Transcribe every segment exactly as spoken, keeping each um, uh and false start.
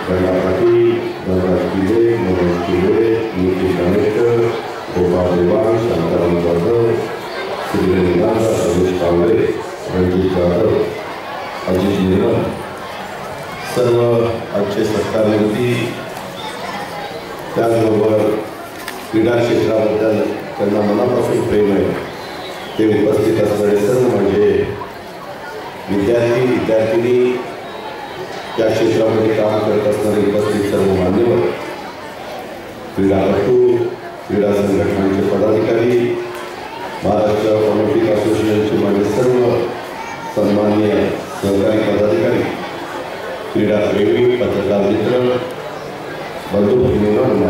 गंगा पाटील, गंगा किले, मनोज किले, नितीश आंबेडकर, गोपाळ देवाण, शांताराम जाधव, श्रीरंग दादा, रमेश कांबळे, रणजित जाधव, अजित निर्मल, सर्व आजचे सत्कारमंत्री, त्याचबरोबर क्रीडा क्षेत्राबद्दल त्यांना मनापासून प्रेम आहे ते उपस्थित असणारे सर्व म्हणजे विद्यार्थी विद्यार्थिनी, त्या क्षेत्रामध्ये काम करत असणारे उपस्थित सर्व मान्यवर, क्रीडापटू, क्रीडा संघटनांचे पदाधिकारी, महाराष्ट्र ऑलिम्पिक असोसिएशनचे माझे सर्व सन्माननीय सहकारी पदाधिकारी, क्रीडाप्रेमी, पत्रकार मित्र, बंधू भगिनींनो,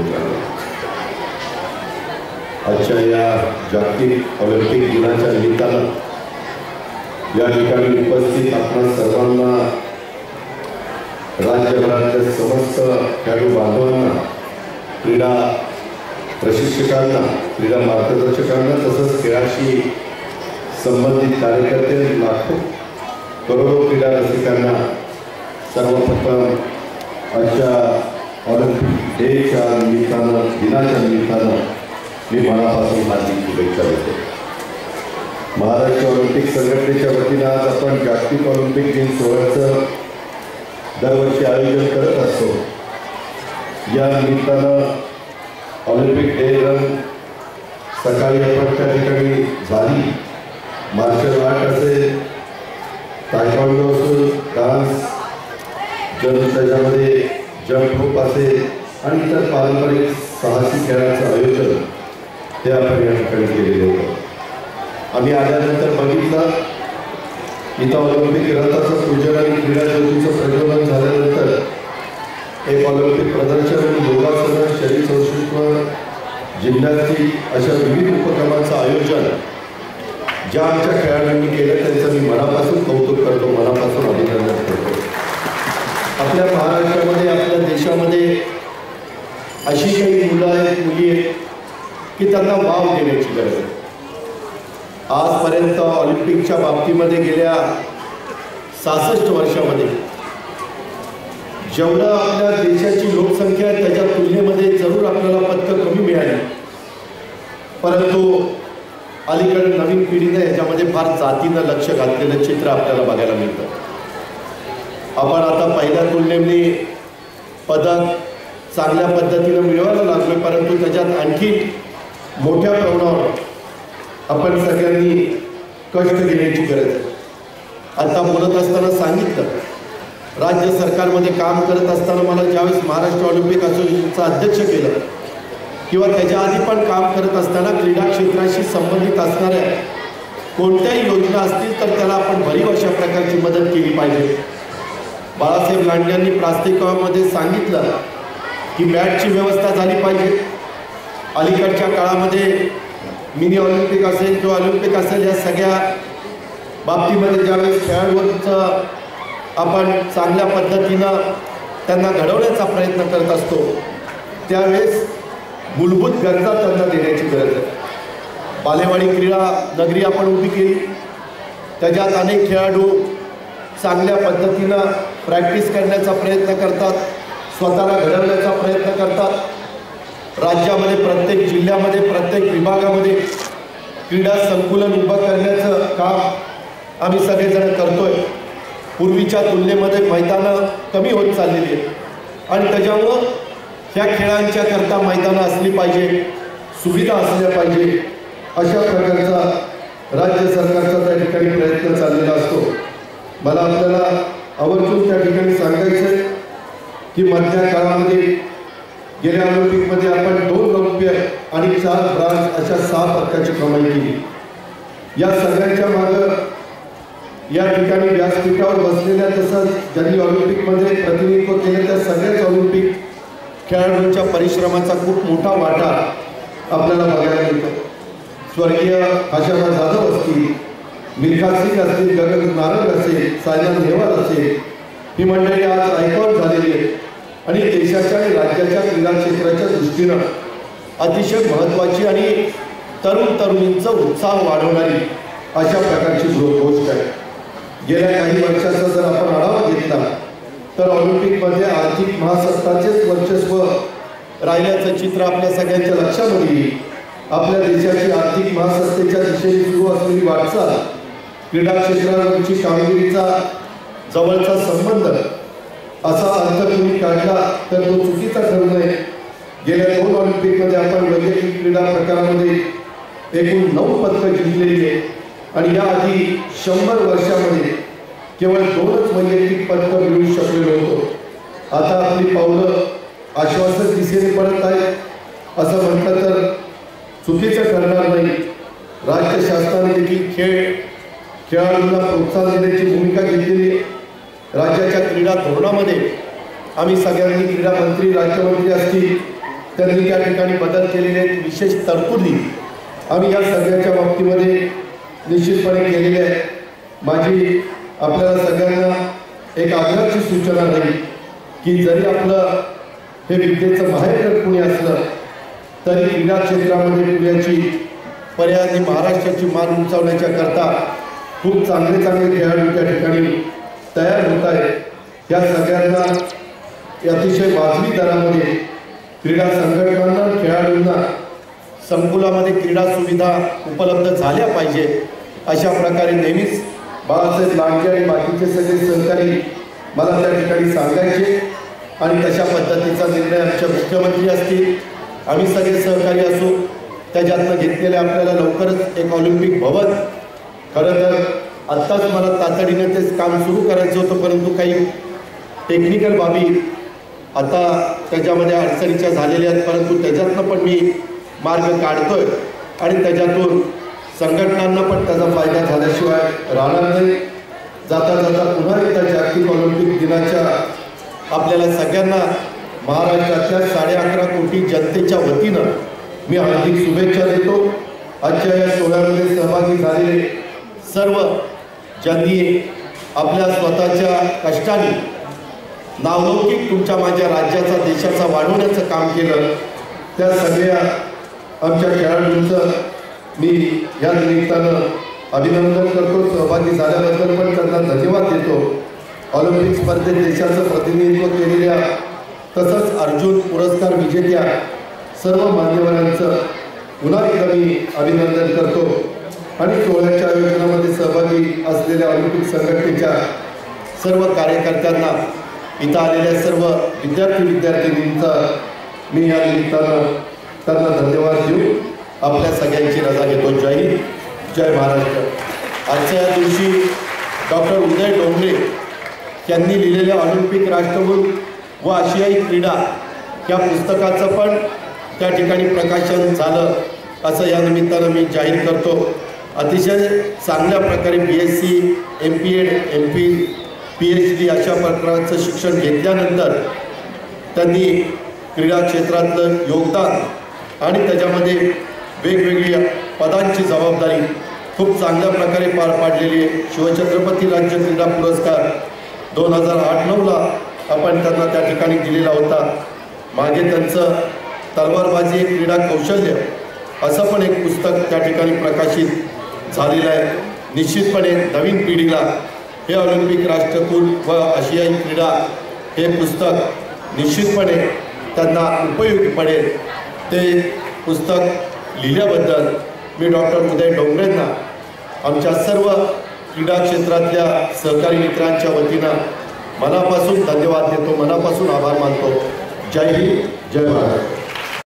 आजच्या या जागतिक ऑलिम्पिक दिनाच्या निमित्तानं या ठिकाणी उपस्थित आपल्या सर्वांना, राज्यभरातल्या समस्त खेळाडू बांधवांना, क्रीडा प्रशिक्षकांना, क्रीडा मार्गदर्शकांना, तसंच खेळाशी संबंधित कार्यकर्ते, लाखो करोडो क्रीडा रसिकांना सर्वप्रथम आजच्या ऑलिम्पिक डेच्या निमित्तानं, दिनाच्या निमित्तानं मी मनापासून हार्दिक शुभेच्छा देतो. महाराष्ट्र ऑलिम्पिक संघटनेच्या वतीनं आज आपण जागतिक ऑलिम्पिक दिन सोहळ्याचं दरवर्षी आयोजन करत असतो. या निमित्तानं ऑलिम्पिक डे रन सकाळी आपण त्या ठिकाणी झाली. मार्शल आर्ट असेल, तायक्वांडो असेल, डान्स, जन त्याच्यामध्ये जंप रोप असेल आणि इतर पारंपरिक साहसी खेळांचं आयोजन ते आपण या ठिकाणी केलेलं होतं. आम्ही आल्यानंतर बघितलं इथं ऑलिम्पिक रथाचं पूजन आणि क्रीडा ज्योतीचं प्रज्वलन झाल्यानंतर एक ऑलिम्पिक प्रदर्शन, योगासनं, शरीर संस्कृत, जिम्नॅस्टिक अशा विविध उपक्रमांचं आयोजन ज्या आमच्या खेळाडूंनी केलं त्यांचं मी मनापासून कौतुक करतो, मनापासून अभिनंदन करतो. आपल्या महाराष्ट्रामध्ये, आपल्या देशामध्ये अशी काही मुलं आहेत, मुली आहेत की त्यांना वाव देण्याची गरज आहे. आजपर्यंत ऑलिम्पिकच्या बाबतीमध्ये गेल्या सहासष्ट वर्षामध्ये जेवढं आपल्या देशाची लोकसंख्या आहे त्याच्या तुलनेमध्ये जरूर आपल्याला पदकं कमी मिळाली, परंतु अलीकडे नवीन पिढीने याच्यामध्ये फार जातीनं लक्ष घातलेलं चित्र आपल्याला बघायला मिळतं. आपण आता पहिल्या तुलनेने पदक चांगल्या पद्धतीनं मिळवायला लागलो, परंतु त्याच्यात आणखी मोठ्या प्रमाणावर आपण सगळ्यांनी कष्ट घेण्याची गरज आहे. आता बोलत असताना सांगितलं, राज्य सरकारमध्ये काम करत असताना मला ज्यावेळेस महाराष्ट्र ऑलिम्पिक असोसिएशनचं अध्यक्ष केलं किंवा त्याच्या आधी पण काम करत असताना क्रीडा क्षेत्राशी संबंधित असणाऱ्या कोणत्याही योजना असतील तर त्याला आपण भरीव अशा प्रकारची मदत केली पाहिजे. बाळासाहेब लांडेंनी प्रास्ताविकामध्ये सांगितलं की मॅचची व्यवस्था झाली पाहिजे. अलीकडच्या काळामध्ये मिनी ऑलिम्पिक असेल किंवा ऑलिम्पिक असेल या सगळ्या बाबतीमध्ये ज्यावेळेस खेळाडूंचं आपण चांगल्या पद्धतीनं त्यांना घडवण्याचा प्रयत्न करत असतो त्यावेळेस मूलभूत गरजा त्यांना देण्याची गरज आहे. बालेवाडी क्रीडा नगरी आपण उभी केली, त्याच्यात अनेक खेळाडू चांगल्या पद्धतीनं प्रॅक्टिस करण्याचा प्रयत्न करतात, स्वतःला घडवण्याचा प्रयत्न करतात. राज्यामध्ये प्रत्येक जिल्ह्यामध्ये, प्रत्येक विभागामध्ये क्रीडा संकुलन उभं करण्याचं काम आम्ही सगळेजण करतोय. पूर्वीच्या तुलनेमध्ये मैदानं कमी होत चाललेली आहेत आणि त्याच्यामुळं ह्या खेळांच्या करता मैदानं असली पाहिजे, सुविधा असल्या पाहिजे, अशा प्रकारचा राज्य सरकारचा त्या ठिकाणी प्रयत्न चाललेला असतो. मला आपल्याला आवर्जून त्या ठिकाणी सांगायचं आहे की मधल्या काळामध्ये गेल्या ऑलिम्पिकमध्ये आपण दोन रौप्य आणि चार ब्रांज अशा सहा पदकाची कमाई केली. या सगळ्यांच्या मागं या ठिकाणी व्यासपीठावर बसलेल्या तसंच ज्यांनी ऑलिम्पिकमध्ये प्रतिनिधित्व केलं त्या सगळ्याच ऑलिम्पिक खेळाडूंच्या परिश्रमाचा खूप मोठा वाटा आपल्याला बघायला मिळतो. स्वर्गीय आशाबा जाधव असतील, मिल्खा सिंग असतील, गगन नारंग असेल, सायना नेहवाल असेल, ही मंडळी आज आयकॉन झालेली आहे आणि देशाच्या आणि राज्याच्या क्रीडा क्षेत्राच्या दृष्टीनं अतिशय महत्त्वाची आणि तरुण तरुणींचा उत्साह वाढवणारी अशा प्रकारची गोष्ट आहे. गेल्या काही वर्षाचा जर आपण आढावा घेतला तर ऑलिम्पिकमध्ये आर्थिक महासत्ताचेच वर्चस्व राहिल्याचं चित्र आपल्या सगळ्यांच्या लक्षामध्ये येईल. आपल्या देशाची आर्थिक महासत्तेच्या दिशेने सुरू असलेली वाटचाल, क्रीडा क्षेत्रावरची कामगिरीचा जवळचा संबंध असा अर्थ तुम्ही काढला तर तो चुकीचा ठरू नये. गेल्या दोन ऑलिम्पिकमध्ये आपण वैयक्तिक क्रीडा प्रकारामध्ये एकूण नऊ पदकं जिंकलेली आहे आणि याआधी शंभर वर्षामध्ये केवळ दोनच वैयक्तिक पदकं मिळवू शकलेलो होतो. आता आपली पावलं आश्वासक दिशेने परत आहेत असं म्हटलं तर चुकीचं ठरणार नाही. राज्य शासनाने देखील खेळ खेळाडूंना प्रोत्साहन देण्याची भूमिका घेतलेली आहे. राज्याच्या क्रीडा धोरणामध्ये आम्ही सगळ्यांनी क्रीडा मंत्री राज्यमंत्री असतील त्यांनी त्या ठिकाणी बदल केलेले आहेत. विशेष तरतुदी आम्ही या सगळ्याच्या बाबतीमध्ये निश्चितपणे केलेल्या आहे. माझी आपल्याला सगळ्यांना एक आग्रहाची सूचना राहील की जरी आपलं हे विद्येचं माहेरघर पुणे असलं तरी क्रीडा क्षेत्रामध्ये पुण्याची पर्यायाने महाराष्ट्राची मान उंचावण्याच्या करता खूप चांगले चांगले खेळाडू त्या ठिकाणी तयार होत आहेत. या सगळ्यांना अतिशय वाजवी दरामध्ये क्रीडा संघटनांना खेळाडूंना संकुलामध्ये क्रीडा सुविधा उपलब्ध झाल्या पाहिजे अशा प्रकारे नेहमीच बाळासाहेब लांडगे आणि बाकीचे सगळे सहकारी मला त्या ठिकाणी सांगायचे आणि तशा पद्धतीचा निर्णय आमच्या मुख्यमंत्री असतील आम्ही सगळे सहकारी असू त्याच्यातनं घेतलेले आपल्याला लवकरच एक ऑलिम्पिक भवन, खरं तर आत्ताच मला तातडीने तेच काम सुरू करायचं होतं परंतु काही टेक्निकल बाबी आता त्याच्यामध्ये अडचणीच्या झालेल्या आहेत परंतु त्याच्यातनं पण मी मार्ग काढतोय आणि त्याच्यातून संघटनांना पण त्याचा फायदा झाल्याशिवाय राहणार नाही. जाता जाता पुन्हा एकदा जागतिक ऑलिम्पिक दिनाच्या आपल्याला सगळ्यांना महाराष्ट्रातल्या साडे अकरा कोटी जनतेच्या वतीनं मी हार्दिक शुभेच्छा देतो. आजच्या या सोहळ्यामध्ये सहभागी झालेले सर्व ज्यांनी आपल्या स्वतःच्या कष्टाने नावलौकिक तुमच्या माझ्या राज्याचा देशाचा वाढवण्याचं काम केलं त्या सगळ्या आमच्या खेळाडूंचं मी या निमित्तानं अभिनंदन करतो. सहभागी झाल्याबद्दल पण त्यांना धन्यवाद देतो. ऑलिम्पिक स्पर्धेत देशाचं प्रतिनिधित्व केलेल्या तसंच अर्जुन पुरस्कार विजेत्या सर्व मान्यवरांचं पुन्हा एकदा मी अभिनंदन करतो आणि सोहळ्याच्या आयोजनामध्ये सहभागी असलेल्या ऑलिम्पिक संघटनेच्या सर्व कार्यकर्त्यांना इथं आलेल्या सर्व विद्यार्थी विद्यार्थिनींचा मी या निमित्तानं त्यांना धन्यवाद देऊ आपल्या सगळ्यांची रजा घेतो. जय हिंद, जय महाराष्ट्र. आजच्या या दिवशी डॉक्टर उदय डोंगरे यांनी लिहिलेल्या ऑलिम्पिक राष्ट्रकुल व आशियाई क्रीडा या पुस्तकाचं पण त्या ठिकाणी प्रकाशन झालं असं या निमित्तानं मी जाहीर करतो. अतिशय चांगल्या प्रकारे B S C, M P Ed, M P, P H D अशा प्रकारचं शिक्षण घेतल्यानंतर त्यांनी क्रीडा क्षेत्रातलं योगदान आणि त्याच्यामध्ये वेगवेगळ्या पदांची जबाबदारी खूप चांगल्या प्रकारे पार पाडलेली आहे. शिवछत्रपती राज्य क्रीडा पुरस्कार दोन हजार आठ नऊला आपण त्यांना त्या ठिकाणी दिलेला होता. मागे त्यांचं तलवारबाजी क्रीडा कौशल्य असं पण एक पुस्तक त्या ठिकाणी प्रकाशित झालेलं आहे. निश्चितपणे नवीन पिढीला हे ऑलिम्पिक राष्ट्रकुल व आशियाई क्रीडा हे पुस्तक निश्चितपणे त्यांना उपयोगी पडेल. ते पुस्तक लिहिल्याबद्दल मी डॉक्टर उदय डोंगरेंना आमच्या सर्व क्रीडा क्षेत्रातल्या सहकारी मित्रांच्या वतीनं मनापासून धन्यवाद देतो, मनापासून आभार मानतो. जय हिंद, जय महाराष्ट्र.